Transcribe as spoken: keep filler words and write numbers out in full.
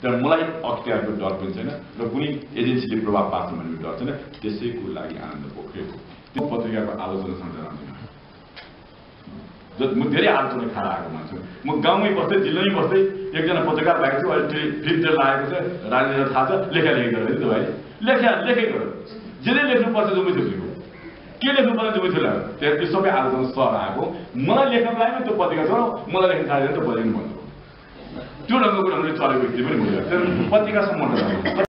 तर मलाई अख्तियारको डर पनि छैन र कुनै एजेन्सीले प्रभाव पार्छ भन्ने डर छैन। त्यसैको लागि आनन्द पोखरेल त्यो पत्रिकाको आलोचना सञ्चालन म धेरै आलोचना खाएर आएको मान्छे। म गाउँमै बस्दै जिल्लामै बस्दै एकजना पत्रकार भएको छु, अहिले फिल्म लागेको छ, राजनीति थाहा छ, लेखा लेखी गरेर नि त भाइ लेखा लेखै गर जे नै लेख्नुपर्छ जो मिथुको के लेख्नुपर्छ जो मिथु लाग्यो त्यहाँ त्यो सबै आलोचना सर आएको। मलाई लेख्नको लागि त्यो पत्रिका छ, मलाई लेख्न थालेर त बजेन भन्नु त्यो ढङ्गको ढङ्गले चलेको स्थिति पनि भयो। पत्रिका सम्बन्ध